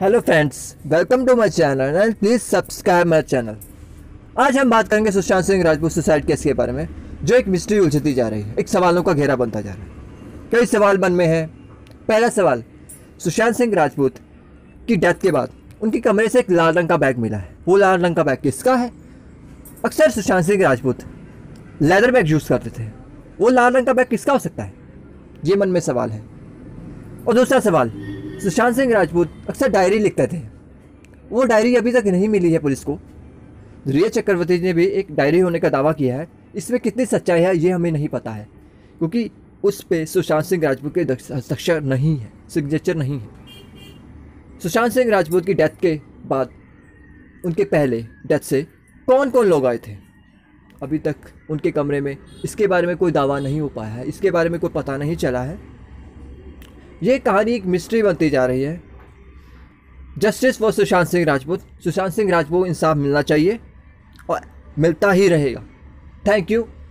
Hello friends, welcome to my channel and please subscribe my channel. आज हम बात करेंगे सुशांत सिंह राजपूत सुसाइड केस के बारे में, जो एक मिस्ट्री उलझती जा रही है, एक सवालों का घेरा बनता जा रहा है। कई सवाल मन में है। पहला सवाल, सुशांत सिंह राजपूत की डेथ के बाद उनके कमरे से एक लाल रंग का बैग मिला है। वो लाल रंग का बैग किसका है? अक्सर Sushant Singh Rajput leather bag use करते थे। वो लाल रंग का बैग किसका हो सकता है? ये मन में सवाल है। और दूसरा सवाल, सुशांत सिंह राजपूत अक्सर डायरी लिखते थे। वो डायरी अभी तक नहीं मिली है पुलिस को। रिया चक्रवर्ती ने भी एक डायरी होने का दावा किया है। इसमें कितनी सच्चाई है ये हमें नहीं पता है, क्योंकि उस पे सुशांत सिंह राजपूत के हस्ताक्षर नहीं है, सिग्नेचर नहीं है। सुशांत सिंह राजपूत की डेथ के बाद उनके पहले डेथ से कौन कौन लोग आए थे, अभी तक उनके कमरे में, इसके बारे में कोई दावा नहीं हो पाया है, इसके बारे में कोई पता नहीं चला है। ये कहानी एक मिस्ट्री बनती जा रही है। Justice for Sushant Singh Rajput. सुशांत सिंह राजपूत को इंसाफ मिलना चाहिए और मिलता ही रहेगा। Thank you.